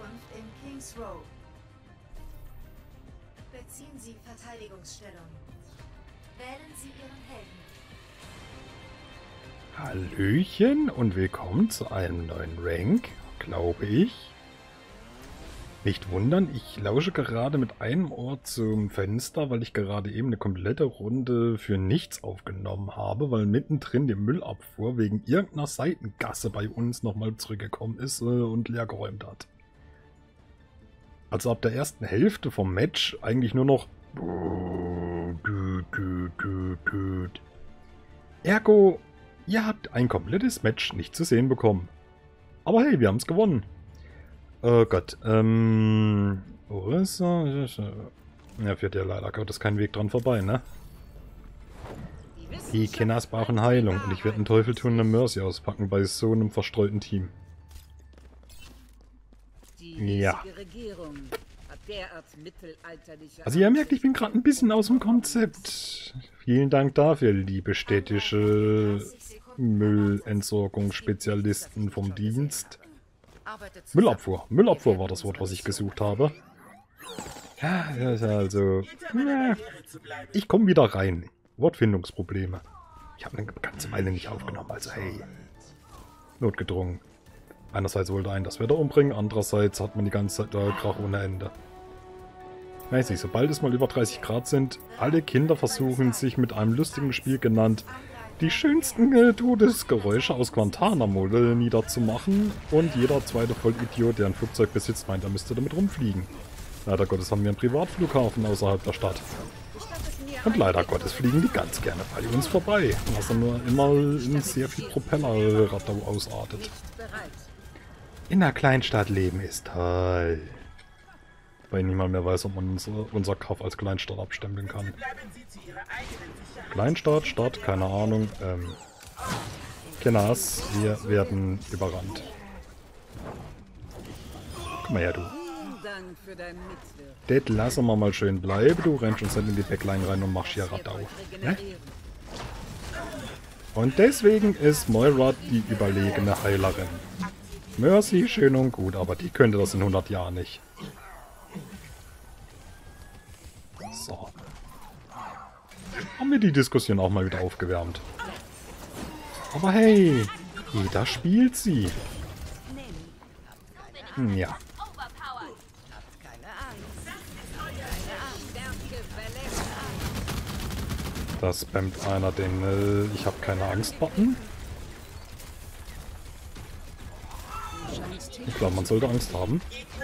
Ankunft in Kings Row. Beziehen Sie Verteidigungsstellung. Wählen Sie Ihren Helden. Hallöchen und willkommen zu einem neuen Rank, glaube ich. Nicht wundern, ich lausche gerade mit einem Ohr zum Fenster, weil ich gerade eben eine komplette Runde für nichts aufgenommen habe, weil mittendrin die Müllabfuhr wegen irgendeiner Seitengasse bei uns nochmal zurückgekommen ist und leer geräumt hat. Also ab der ersten Hälfte vom Match eigentlich nur noch Ergo, ihr habt ein komplettes Match nicht zu sehen bekommen. Aber hey, wir haben es gewonnen. Oh Gott, wo ist er? Ja, führt ja leider Gottes kein Weg dran vorbei, ne? Die Kenners brauchen Heilung und ich werde einen Teufel tun und eine Mercy auspacken bei so einem verstreuten Team. Ja. Also ihr merkt, ich bin gerade ein bisschen aus dem Konzept. Vielen Dank dafür, liebe städtische Müllentsorgungsspezialisten vom Dienst. Müllabfuhr. Müllabfuhr war das Wort, was ich gesucht habe. Ja, also... Ja, ich komme wieder rein. Wortfindungsprobleme. Ich habe eine ganze Weile nicht aufgenommen, also hey. Notgedrungen. Einerseits wollte einen das Wetter umbringen, andererseits hat man die ganze Zeit Krach ohne Ende. Weiß nicht, sobald es mal über 30 Grad sind, alle Kinder versuchen sich mit einem lustigen Spiel genannt die schönsten Todesgeräusche aus Guantanamo niederzumachen und jeder zweite Vollidiot, der ein Flugzeug besitzt, meint, er müsste damit rumfliegen. Leider Gottes haben wir einen Privatflughafen außerhalb der Stadt. Und leider Gottes fliegen die ganz gerne bei uns vorbei, was dann nur immer in sehr viel Propellerradau ausartet. In der Kleinstadt leben ist toll. Weil niemand mehr weiß, ob man unser Kaff als Kleinstadt abstempeln kann. Kleinstadt, Stadt, keine Ahnung. Kenners, wir werden überrannt. Komm mal her, du. Das lassen wir mal schön bleiben. Du rennst uns dann in die Backline rein und machst hier Radau. Ne? Und deswegen ist Moira die überlegene Heilerin. Mercy, schön und gut, aber die könnte das in 100 Jahren nicht. So. Haben wir die Diskussion auch mal wieder aufgewärmt. Aber hey, jeder spielt sie. Ja. Da spammt einer den Ich habe keine Angst-Button. Ich glaube, man sollte Angst haben.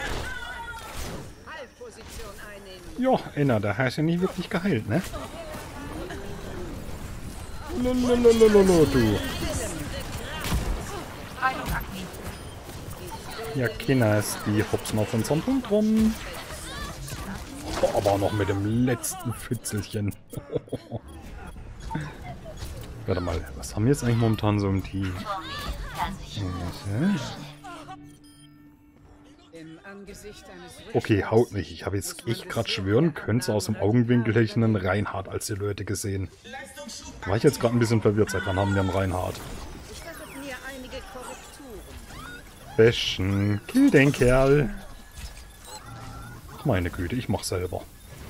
Ja, Enna, da hast du ja nicht wirklich geheilt, ne? Lolololololo, du. Ja, Kinders, die hopsen auf unseren Punkt rum. Oh, aber noch mit dem letzten Pfützelchen. Warte mal, was haben wir jetzt eigentlich momentan so im Team? Okay, haut nicht. Ich habe jetzt echt gerade schwören können, so aus dem Augenwinkel hätte ich einen Reinhard als die Leute gesehen. War ich jetzt gerade ein bisschen verwirrt, seit wann haben wir einen Reinhard? Bashen, kill den Kerl. Ach, meine Güte, ich mach selber.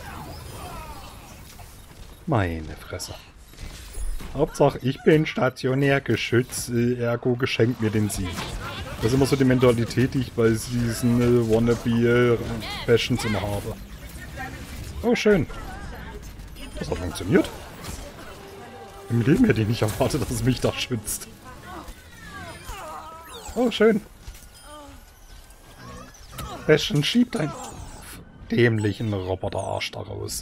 Meine Fresse. Hauptsache, ich bin stationär geschützt, ergo geschenkt mir den Sieg. Das ist immer so die Mentalität, die ich bei diesen Wannabe-Bastions immer habe. Oh, schön. Das hat funktioniert. Im Leben hätte ich nicht erwartet, dass es mich da schützt. Oh, schön. Bastion schiebt einen dämlichen Roboterarsch da raus.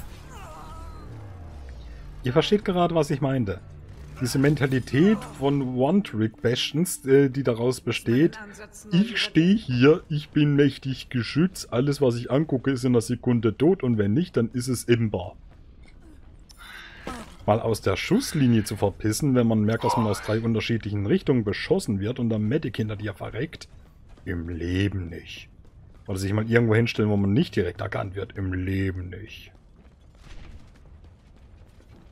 Ihr versteht gerade, was ich meinte. Diese Mentalität von One-Trick-Bastions, die daraus besteht, ich stehe hier, ich bin mächtig geschützt, alles was ich angucke ist in einer Sekunde tot und wenn nicht, dann ist es imbar. Mal aus der Schusslinie zu verpissen, wenn man merkt, dass man aus 3 unterschiedlichen Richtungen beschossen wird und der Medic hinter dir verreckt, im Leben nicht. Oder sich mal irgendwo hinstellen, wo man nicht direkt erkannt wird, im Leben nicht.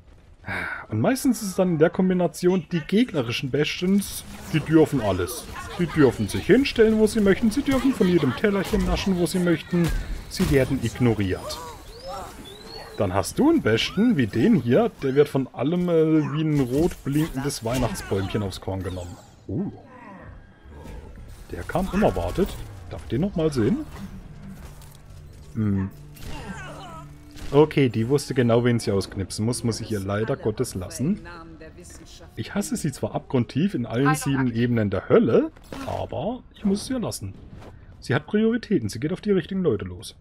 Und meistens ist es dann in der Kombination, die gegnerischen Bastions, die dürfen alles. Sie dürfen sich hinstellen, wo sie möchten. Sie dürfen von jedem Tellerchen naschen, wo sie möchten. Sie werden ignoriert. Dann hast du einen Besten wie den hier. Der wird von allem wie ein rot blinkendes Weihnachtsbäumchen aufs Korn genommen. Der kam unerwartet. Darf ich den nochmal sehen? Okay, die wusste genau, wen sie ausknipsen muss. Muss ich ihr leider Gottes lassen. Ich hasse sie zwar abgrundtief in allen 7 Ebenen der Hölle, aber ich muss es ihr lassen. Sie hat Prioritäten. Sie geht auf die richtigen Leute los.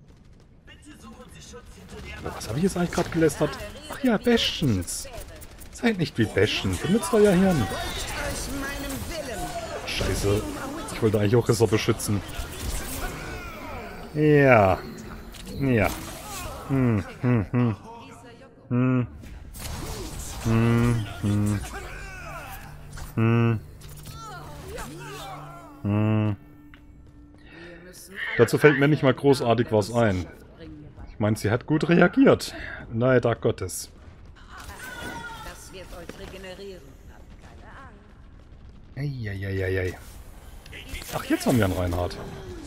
Was habe ich jetzt eigentlich gerade gelästert? Ach ja, Bastions. Seid nicht wie Bastion. Benutzt euer Hirn. Scheiße. Ich wollte eigentlich auch Resort beschützen. Ja. Ja. Dazu fällt mir nicht mal großartig was ein. Ich meine, sie hat gut reagiert. Leider Gottes. Eieieiei. Ach, jetzt haben wir einen Reinhard.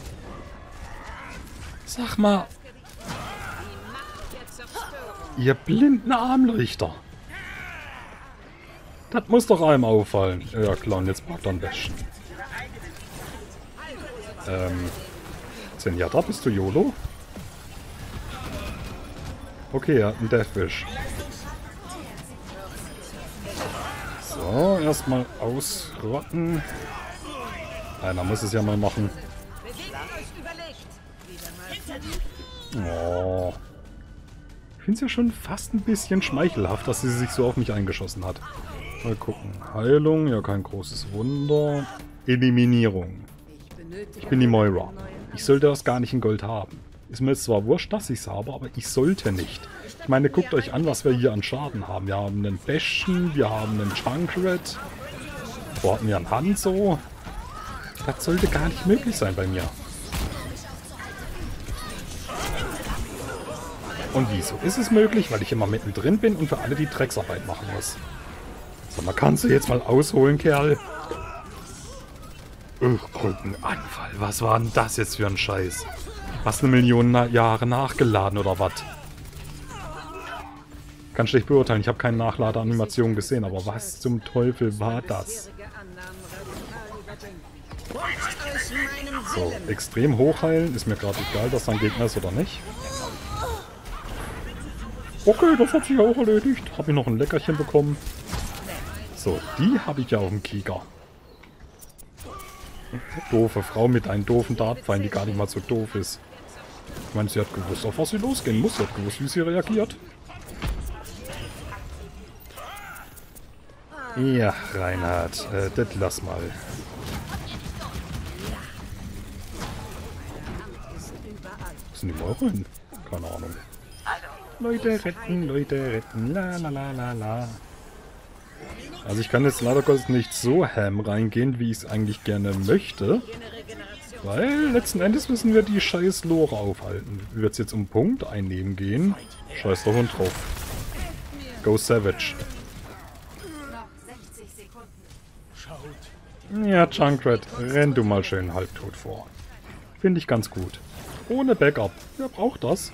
Sag mal. Ihr blinden Armleuchter. Das muss doch einem auffallen. Ja klar, und jetzt mag er ein Bastion. Zenyatta, bist du YOLO? Okay, er hat einen Deathwish. So, erstmal ausrotten. Einer muss es ja mal machen. Oh. Ich finde es ja schon fast ein bisschen schmeichelhaft, dass sie sich so auf mich eingeschossen hat. Mal gucken. Heilung, ja kein großes Wunder. Eliminierung. Ich bin die Moira. Ich sollte das gar nicht in Gold haben. Ist mir jetzt zwar wurscht, dass ich es habe, aber ich sollte nicht. Ich meine, guckt euch an, was wir hier an Schaden haben. Wir haben einen Bastion, wir haben einen Junkrat. Wo hatten wir einen Hanzo? Das sollte gar nicht möglich sein bei mir. Und wieso ist es möglich? Weil ich immer mittendrin bin und für alle die Drecksarbeit machen muss. So, man kannst du jetzt mal ausholen, Kerl. Brückenanfall. Was war denn das jetzt für ein Scheiß? Was, 1 Million Jahre nachgeladen oder was? Kann schlecht beurteilen. Ich habe keine Nachladeanimation gesehen, aber was zum Teufel war das? So, extrem hochheilen. Ist mir gerade egal, dass ein Gegner ist oder nicht. Okay, das hat sich auch erledigt. Habe ich noch ein Leckerchen bekommen. So, die habe ich ja auf dem Kieker. Doofe Frau mit einem doofen Dartfeind, die gar nicht mal so doof ist. Ich meine, sie hat gewusst, auf was sie losgehen muss. Sie hat gewusst, wie sie reagiert. Ja, Reinhard, das lass mal. Was sind die Euro hin? Keine Ahnung. Leute retten, la la la la la. Also ich kann jetzt leider Gottes nicht so ham reingehen, wie ich es eigentlich gerne möchte. Weil letzten Endes müssen wir die scheiß Lore aufhalten. Wird es jetzt um Punkt einnehmen gehen? Scheiß der Hund drauf. Go Savage. Ja, Junkrat, renn du mal schön halbtot vor. Finde ich ganz gut. Ohne Backup. Wer braucht das?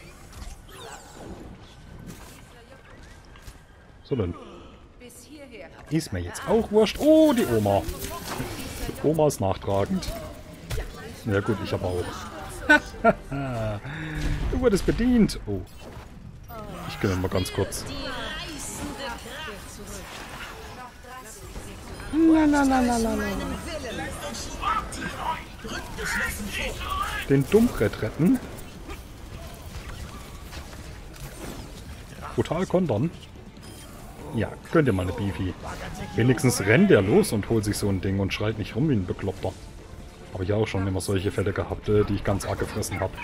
So denn. Ist mir jetzt auch wurscht. Oh, die Oma. Die Oma ist nachtragend. Ja gut, ich aber auch. Du wurdest bedient. Oh. Ich gehe mal ganz kurz. Lalalala. Den Dummbrett retten. Brutal kontern. Ja, könnt ihr mal eine Beefy. Wenigstens rennt der los und holt sich so ein Ding und schreit nicht rum wie ein Bekloppter. Habe ich auch schon immer solche Fälle gehabt, die ich ganz arg gefressen habe.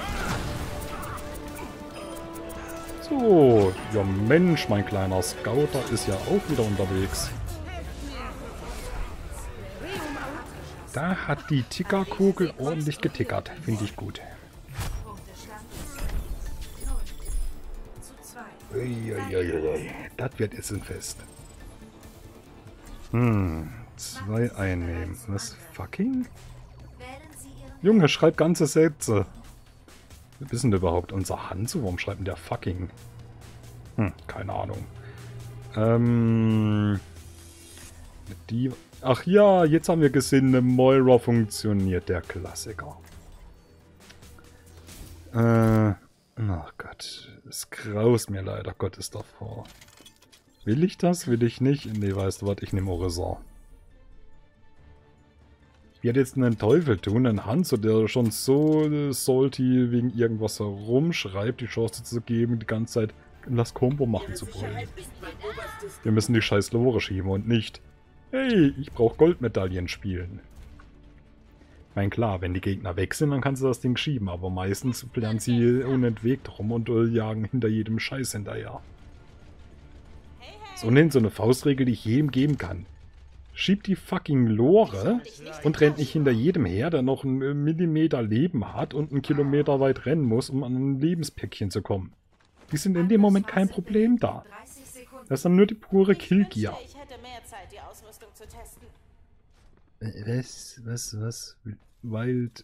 So, ja Mensch, mein kleiner Scouter ist ja auch wieder unterwegs. Da hat die Tickerkugel ordentlich getickert. Finde ich gut. Uiuiui. Das wird jetzt ein Fest. 2 einnehmen. Was? Fucking? Wählen Sie Ihren Junge, schreib ganze Sätze. Wir wissen überhaupt unser Hanzo? Warum schreibt denn der fucking? Keine Ahnung. Die... Ach ja, jetzt haben wir gesehen, eine Moira funktioniert, der Klassiker. Ach Gott, es graust mir leider Gottes davor. Will ich das? Will ich nicht? Nee, weißt du was, ich nehme Horizon. Wie hat jetzt einen Teufel tun, einen Hanzo, der schon so salty wegen irgendwas herumschreibt, die Chance zu geben, die ganze Zeit das Combo machen zu wollen. Wir müssen die scheiß Lore schieben und nicht, hey, ich brauche Goldmedaillen spielen. Ich meine, klar, wenn die Gegner weg sind, dann kannst du das Ding schieben, aber meistens bleiben sie unentwegt rum und jagen hinter jedem Scheiß hinterher. So nennt so eine Faustregel, die ich jedem geben kann. Schiebt die fucking Lore und rennt nicht hinter jedem her, der noch einen Millimeter Leben hat und einen Kilometer weit rennen muss, um an ein Lebenspäckchen zu kommen. Die sind in dem Moment kein Problem da. 30 Sekunden. Das ist dann nur die pure Killgier. Ich hätte mehr Zeit, die Ausrüstung zu testen. Was? Wild...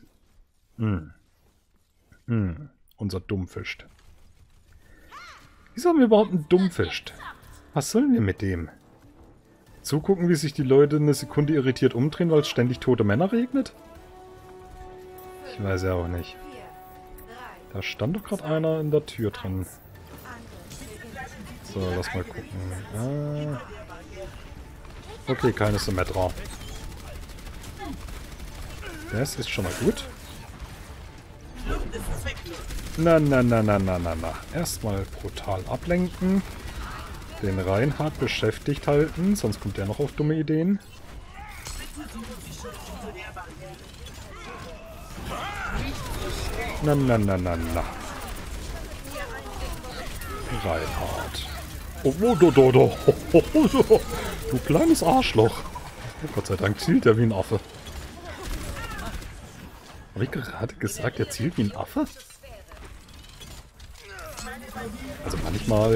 Unser Dummfischt. Wieso haben wir überhaupt einen Dummfischt? Was sollen wir mit dem? Zugucken, wie sich die Leute eine Sekunde irritiert umdrehen, weil es ständig tote Männer regnet? Ich weiß ja auch nicht. 4, 3, Da stand doch gerade einer in der Tür drin. Angriff. So, lass mal gucken. Okay, keine Symmetra. Das ist schon mal gut. Na. Erstmal brutal ablenken. Den Reinhard beschäftigt halten, sonst kommt der noch auf dumme Ideen. Na. Reinhard. Oh, du kleines Arschloch. Gott sei Dank zielt er wie ein Affe. Habe ich gerade gesagt, er zielt wie ein Affe? Also manchmal...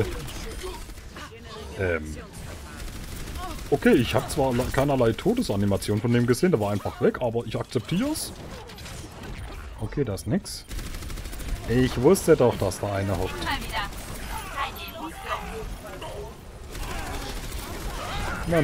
Okay, ich habe zwar keinerlei Todesanimation von dem gesehen, der war einfach weg, aber ich akzeptiere es. Okay, da ist nix. Ich wusste doch, dass da einer hockt. Na.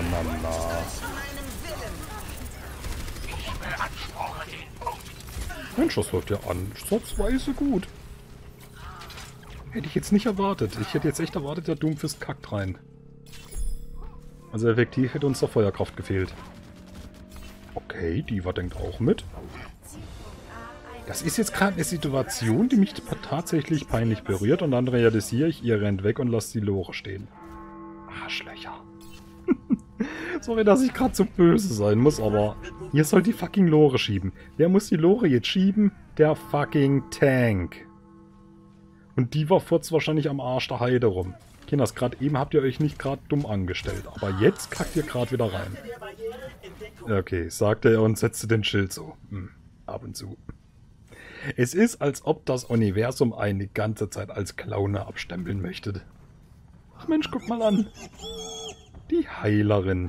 Mensch, das läuft ja ansatzweise gut. Hätte ich jetzt nicht erwartet. Ich hätte jetzt echt erwartet, der Doomfist kackt rein. Also effektiv hätte uns der Feuerkraft gefehlt. Okay, Diva denkt auch mit. Das ist jetzt gerade eine Situation, die mich tatsächlich peinlich berührt und dann realisiere ich, ihr rennt weg und lasst die Lore stehen. Arschlöcher. Sorry, dass ich gerade so böse sein muss, aber ihr sollt die fucking Lore schieben. Wer muss die Lore jetzt schieben? Der fucking Tank. Und die war furzt wahrscheinlich am Arsch der Heide rum. Kinders, gerade eben habt ihr euch nicht gerade dumm angestellt, aber jetzt kackt ihr gerade wieder rein. Okay, sagte er und setzte den Schild so. Ab und zu. Es ist, als ob das Universum einen die ganze Zeit als Clowne abstempeln möchte. Ach Mensch, guck mal an. Die Heilerin.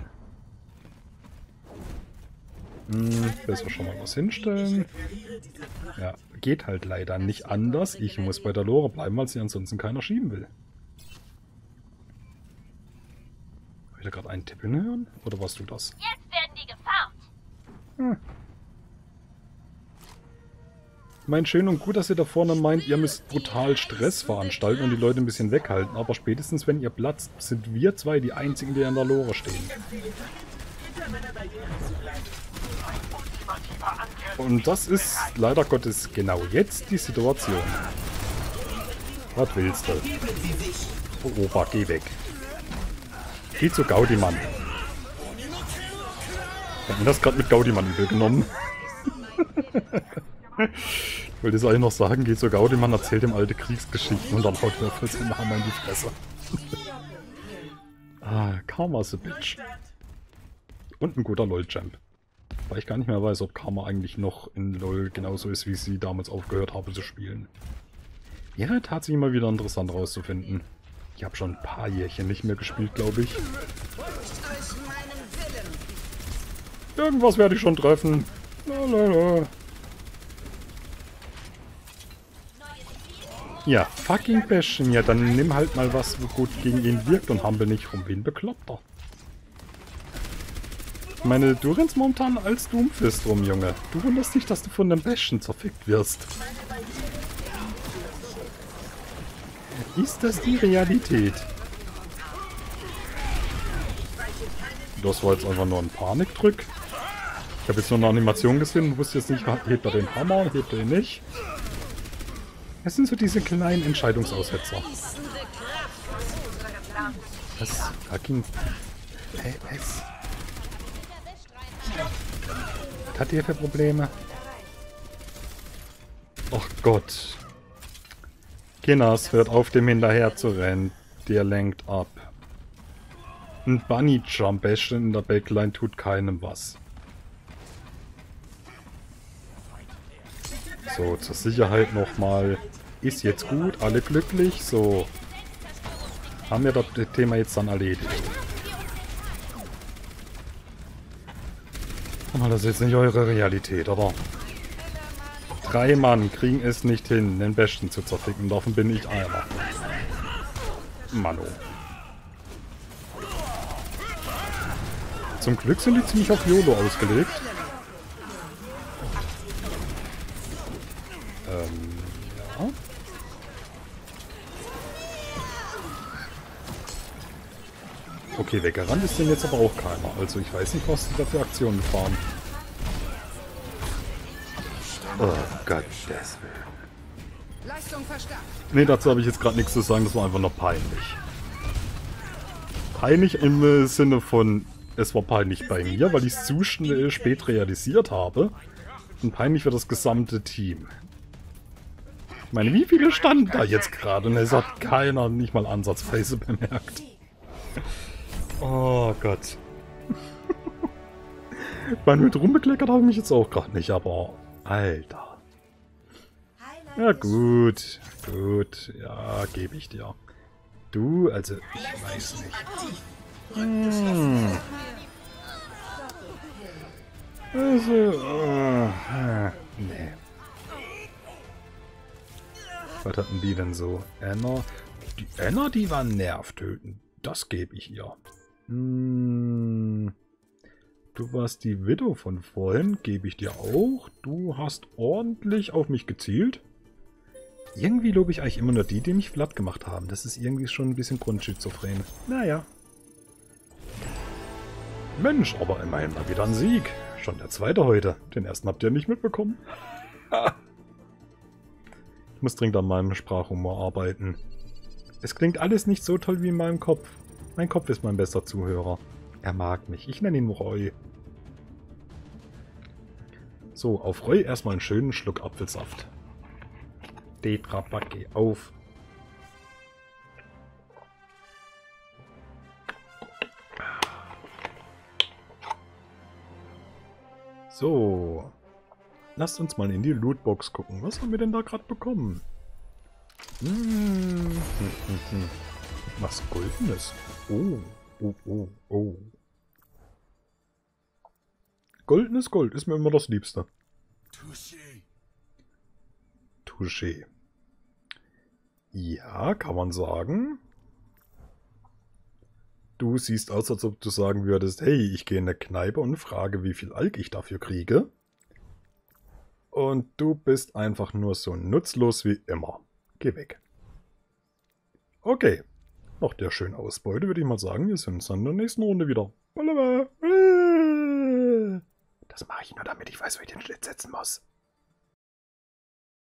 Besser schon mal was hinstellen. Ja, geht halt leider nicht anders. Ich muss bei der Lore bleiben, weil sie ansonsten keiner schieben will. Habe ich da gerade einen Tippen hören? Oder warst du das? Jetzt werden die gefarmt. Ich meine, schön und gut, dass ihr da vorne meint, ihr müsst brutal Stress veranstalten und die Leute ein bisschen weghalten. Aber spätestens, wenn ihr platzt, sind wir zwei die einzigen, die an der Lore stehen. Und das ist leider Gottes genau jetzt die Situation. Was willst du? Oh, Opa, geh weg. Geh zu Gaudimann. Ich hab mir das gerade mit Gaudimann übel genommen. Ich wollte jetzt eigentlich noch sagen, geh zu Gaudimann, erzählt ihm alte Kriegsgeschichten und dann haut er für seinen Hammer in die Fresse. Karma's a bitch. Und ein guter LOL-Champ. Weil ich gar nicht mehr weiß, ob Karma eigentlich noch in LOL genauso ist, wie sie damals aufgehört habe zu spielen. Wäre tatsächlich mal wieder interessant rauszufinden. Ich habe schon ein paar Jährchen nicht mehr gespielt, glaube ich. Irgendwas werde ich schon treffen. Lalala. Ja, fucking Bastion. Ja, dann nimm halt mal was, wo gut gegen ihn wirkt und hampel nicht rum wie ein Bekloppter. Ich meine, du rennst momentan als Doomfist rum, Junge. Du wunderst dich, dass du von dem Bastion zerfickt wirst. Ist das die Realität? Das war jetzt einfach nur ein Panikdrück. Ich habe jetzt nur eine Animation gesehen und wusste jetzt nicht, hebt er den Hammer, hebt er ihn nicht. Es sind so diese kleinen Entscheidungsaussetzer. Was? Fucking... Hey, was? Was hat ihr für Probleme? Ach Gott. Kinas hört auf, dem hinterher zu rennen. Der lenkt ab. Ein Bunny Jump Bastion in der Backline tut keinem was. So, zur Sicherheit nochmal. Ist jetzt gut, alle glücklich. So. Haben wir das Thema jetzt dann erledigt. Aber das ist jetzt nicht eure Realität, oder? 3 Mann kriegen es nicht hin, den Bastion zu zerficken. Davon bin ich einer. Mano. Zum Glück sind die ziemlich auf YOLO ausgelegt. Ja. Okay, weggerannt ist denn jetzt aber auch keiner. Also ich weiß nicht, was die da für Aktionen fahren. Oh Gott, das Nee, dazu habe ich jetzt gerade nichts zu sagen. Das war einfach nur peinlich. Peinlich im Sinne von, es war peinlich bei mir, weil ich es zu spät realisiert habe. Und peinlich für das gesamte Team. Ich meine, wie viele standen da jetzt gerade? Und es hat keiner nicht mal ansatzweise bemerkt. Oh Gott. Ich meine, mit rumbekleckert habe ich mich jetzt auch gerade nicht, aber... Alter. Ja gut, gut, ja, gebe ich dir. Du, also, ich weiß nicht. Also, nee. Was hatten die denn so? Anna? Die Anna, die war nervtötend. Das gebe ich ihr. Du warst die Widow von vorhin, gebe ich dir auch. Du hast ordentlich auf mich gezielt. Irgendwie lobe ich eigentlich immer nur die, die mich platt gemacht haben. Das ist irgendwie schon ein bisschen grundschizophren. Naja. Mensch, aber immerhin mal wieder ein Sieg. Schon der zweite heute. Den ersten habt ihr nicht mitbekommen. Ich muss dringend an meinem Sprachhumor arbeiten. Es klingt alles nicht so toll wie in meinem Kopf. Mein Kopf ist mein bester Zuhörer. Er mag mich. Ich nenne ihn Roy. So, auf Roy erstmal einen schönen Schluck Apfelsaft. Tetrapacke auf. So. Lasst uns mal in die Lootbox gucken. Was haben wir denn da gerade bekommen? Was Goldenes. Oh, oh, oh, oh. Goldenes Gold ist mir immer das Liebste. Touché. Touché. Ja, kann man sagen. Du siehst aus, als ob du sagen würdest, hey, ich gehe in eine Kneipe und frage, wie viel Alk ich dafür kriege. Und du bist einfach nur so nutzlos wie immer. Geh weg. Okay. Nach der schönen Ausbeute würde ich mal sagen, wir sehen uns dann in der nächsten Runde wieder. Das mache ich nur, damit ich weiß, wo ich den Schnitt setzen muss.